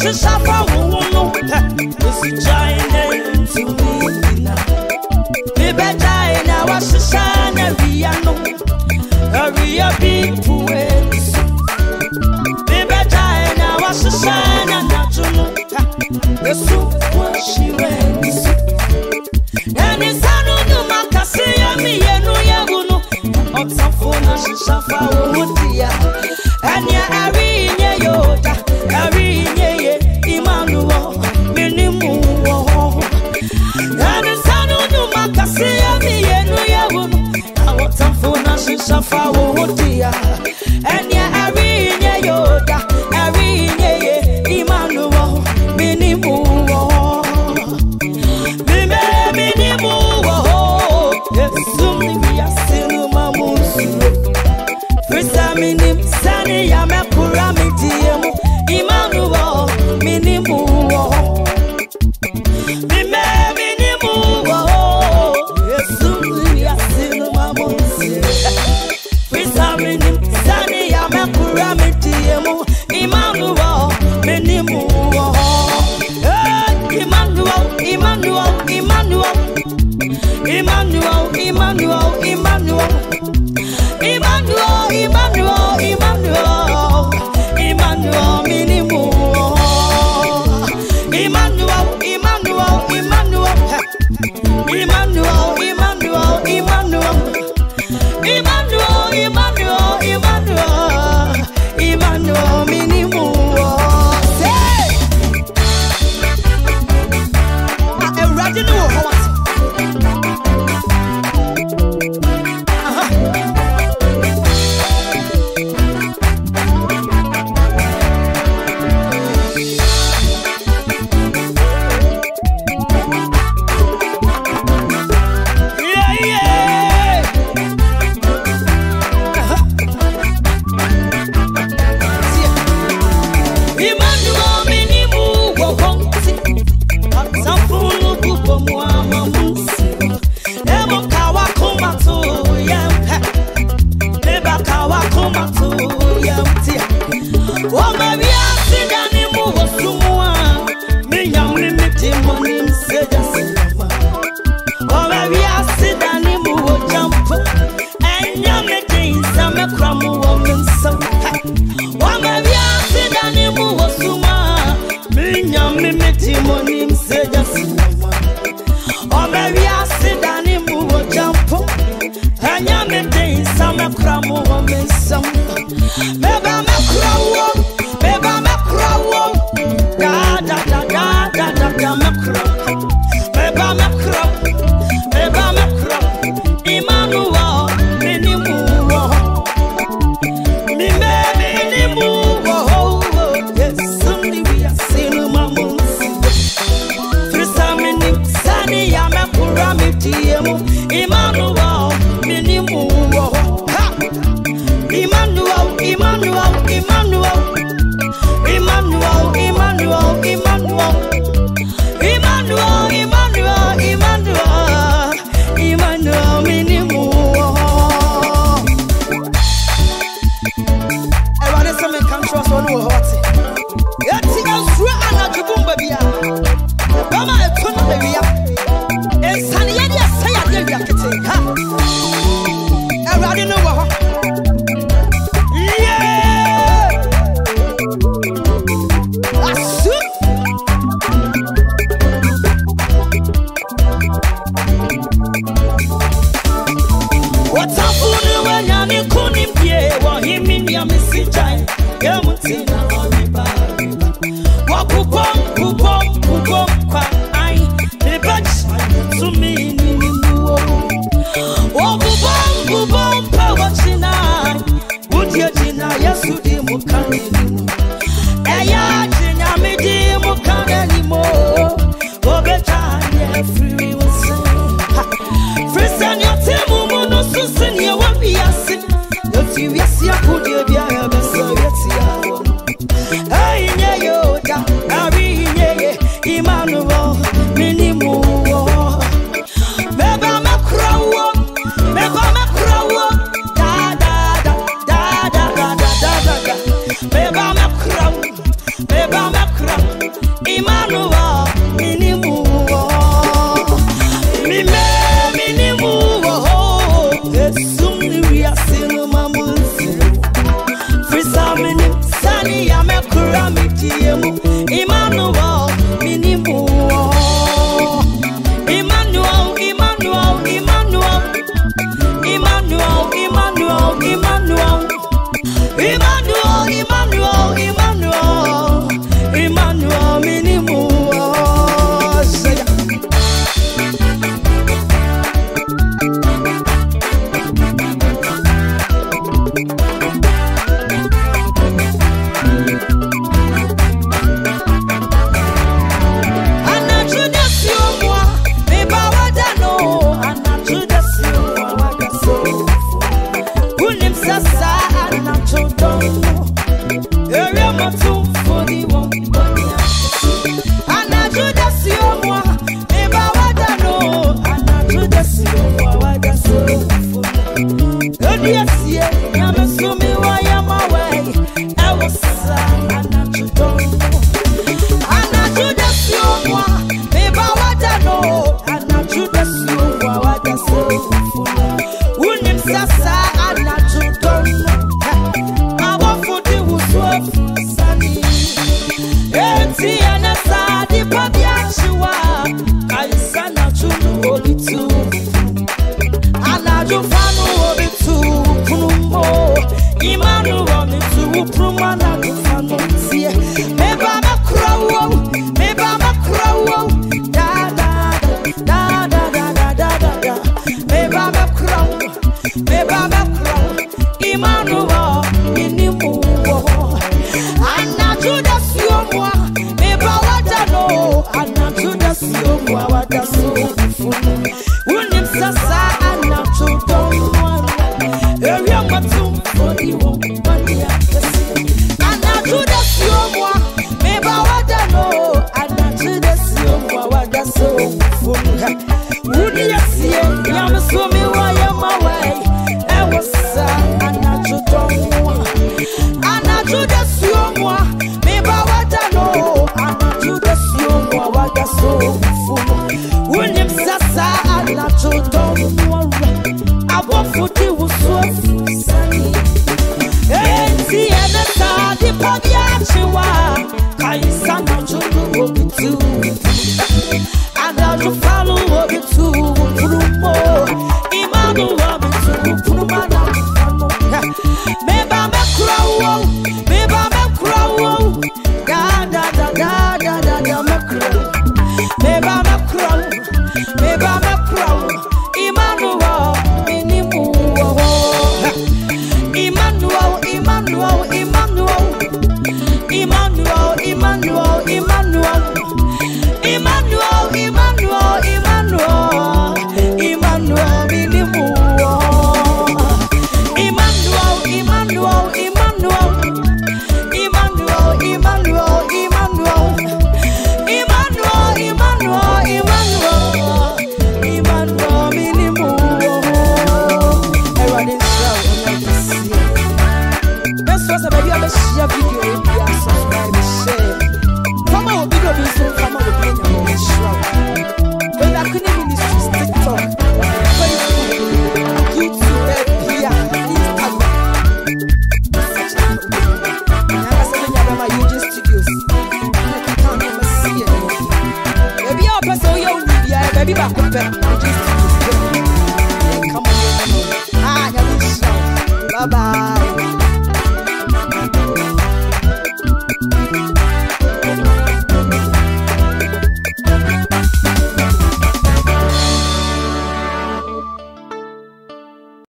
shishafa wuno. This is giant to me now. Me better na wa shisha na riano. Hurry up, big poets. Me better na wa shisha na natuno. The soup was she went. And it's no makasi ya mi yenu yaguno. Otafona shishafa wutia. And ya ari nye yoda. Ari nye Emmanuel. Minimu. And it's no makasi ya mi yenu yaguno. Otafona shishafa wutia. And ya ari nye yoda. Ari nye Emmanuel. Minimu. Minim sani ya mekura mitiemu Emmanuel minimu mime minimu Yesu ya sinu mamusi Frisa minim sani ya mekura mitiemu Emmanuel minimu Emmanuel Emmanuel Emmanuel Emmanuel Emmanuel Emmanuel Emmanuel, Emmanuel, Emmanuel, Emmanuel, minimu. Emmanuel, Emmanuel, Emmanuel, Emmanuel, Emmanuel, Emmanuel, Emmanuel, Emmanuel, Emmanuel, Emmanuel, minimu. Say, I'm ready to know Emmanuel Emmanuel, minimu. Emmanuel, Emmanuel, Emmanuel. Emmanuel, Emmanuel, Emmanuel. Emmanuel, Emmanuel, Emmanuel. Emmanuel, minimu. Bye bye.